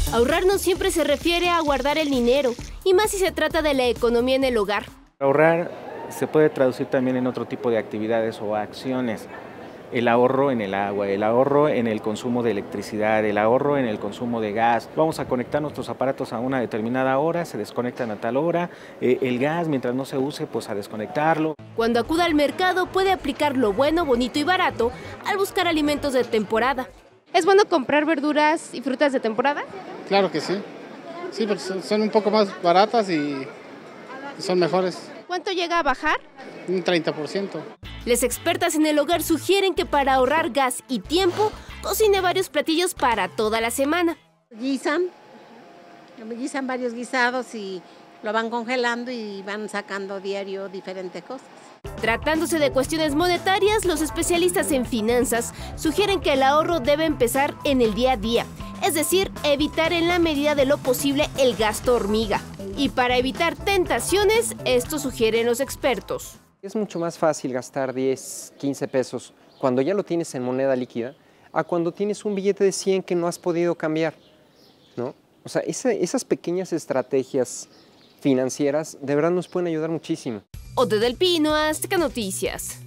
Ahorrar no siempre se refiere a guardar el dinero, y más si se trata de la economía en el hogar. Ahorrar se puede traducir también en otro tipo de actividades o acciones. El ahorro en el agua, el ahorro en el consumo de electricidad, el ahorro en el consumo de gas. Vamos a conectar nuestros aparatos a una determinada hora, se desconectan a tal hora. El gas, mientras no se use, pues a desconectarlo. Cuando acuda al mercado puede aplicar lo bueno, bonito y barato al buscar alimentos de temporada. ¿Es bueno comprar verduras y frutas de temporada? Claro que sí. Sí, porque son un poco más baratas y son mejores. ¿Cuánto llega a bajar? Un 30%. Las expertas en el hogar sugieren que para ahorrar gas y tiempo, cocine varios platillos para toda la semana. Guisan varios guisados y lo van congelando y van sacando diario diferentes cosas. Tratándose de cuestiones monetarias, los especialistas en finanzas sugieren que el ahorro debe empezar en el día a día, es decir, evitar en la medida de lo posible el gasto hormiga. Y para evitar tentaciones, esto sugieren los expertos. Es mucho más fácil gastar 10, 15 pesos cuando ya lo tienes en moneda líquida a cuando tienes un billete de 100 que no has podido cambiar, ¿no? O sea, esas pequeñas estrategias financieras de verdad nos pueden ayudar muchísimo. Ote del Pino, Azteca Noticias.